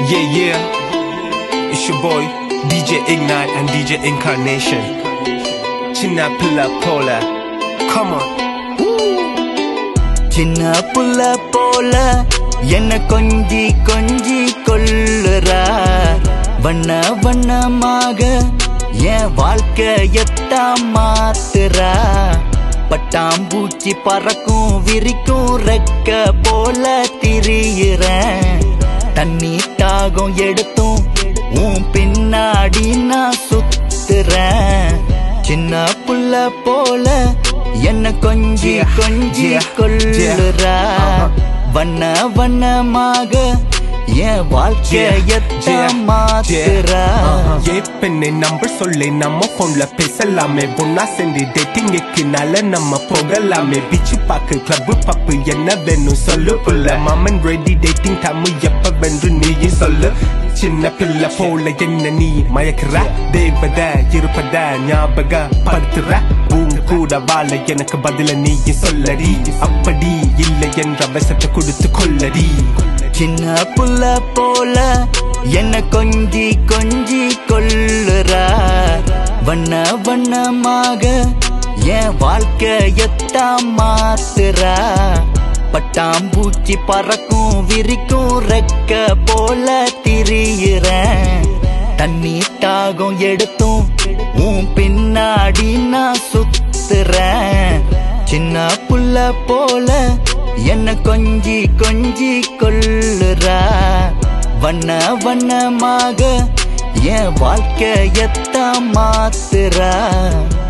Yeah, it's your boy DJ Ignite and DJ Incarnation. CHINNA PULLA POLA. Come on. CHINNA PULLA POLA. Yenna konji konji kollura. Vanna vanna maaga yen vaalkayatha maathura. பட்டாம்பூச்சி பறக்கும் விரிக்கும் ரெக்க போல திரியிறேன். தண்ணி தாகம் எடுத்தும் உன் பின்னாடி நான் சுத்துறேன். சின்ன புள்ள போல என்ன கொஞ்சி கொஞ்சி கொள்ளுறா. வண்ண வண்ணமாக என் வாழ்க்கையத்தை மாத்துறா. பெண்ணை நம்பர் சொல்லி நம்ம போன்ல பேசலாமே. ஒன்னா சேர்ந்து டேட்டிங்க்கு நல்ல நம்ம போகலாமே. பீச்சு பாக்கு கிளப் பப்பு என்ன வேணும் சொல்லு புள்ள. மாமன் ரெடி டேட்டிங் டைம் எப்ப வென்று நீயும் சொல்லு. சின்ன பிள்ளை போல என்ன நீ மயக்கிற. தேவத இருப்பத ஞாபக படுத்துற. பூங் கூட வாழ எனக்கு பதில நீயும் சொல்லடி. அப்படி இல்லை என்ற விஷத்தை கொடுத்து கொள்ளடி. சின்ன புள்ள போல என்ன கொஞ்சி கொஞ்சி கொள்ளுறா. வண்ண வண்ணமாக என் வாழ்க்கையத்தா மாத்துறா. பட்டாம்பூச்சி பறக்கும் விரிக்கும் ரெக்க போல திரியிறேன். தண்ணி தாகம் எடுத்தும் உன் பின்னாடி நான் சுத்துறேன். சின்ன புள்ள போல என்ன கொஞ்சி கொஞ்சி கொள்ளுறா. வண்ண வண்ணமாக என் வாழ்க்கையத்தா மாத்துறா.